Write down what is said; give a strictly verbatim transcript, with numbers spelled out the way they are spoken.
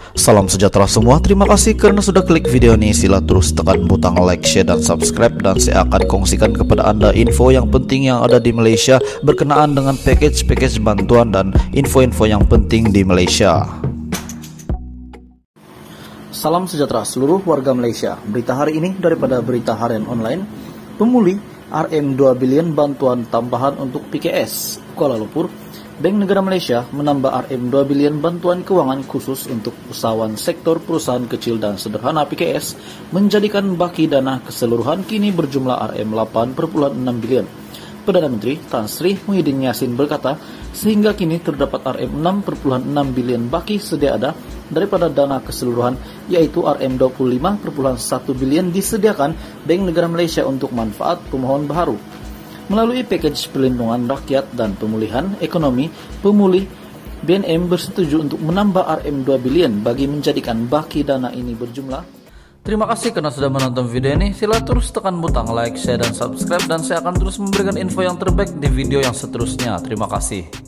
Salam sejahtera semua, terima kasih karena sudah klik video ini. Sila terus tekan butang like, share, dan subscribe. Dan saya akan kongsikan kepada Anda info yang penting yang ada di Malaysia berkenaan dengan package-package bantuan dan info-info yang penting di Malaysia. Salam sejahtera seluruh warga Malaysia. Berita hari ini daripada Berita Harian Online. Pemuli R M dua bilion bantuan tambahan untuk P K S. Kuala Lumpur, Bank Negara Malaysia menambah R M dua bilion bantuan keuangan khusus untuk usahawan sektor perusahaan kecil dan sederhana P K S, menjadikan baki dana keseluruhan kini berjumlah R M delapan koma enam bilion. Perdana Menteri Tan Sri Muhyiddin Yassin berkata, sehingga kini terdapat R M enam koma enam bilion baki sedia ada daripada dana keseluruhan, yaitu R M dua puluh lima koma satu bilion disediakan Bank Negara Malaysia untuk manfaat pemohon baharu. Melalui package perlindungan rakyat dan pemulihan ekonomi, pemulih B N M bersetuju untuk menambah R M dua bilion bagi menjadikan baki dana ini berjumlah. Terima kasih karena sudah menonton video ini. Sila terus tekan butang like, share, dan subscribe, dan saya akan terus memberikan info yang terbaik di video yang seterusnya. Terima kasih.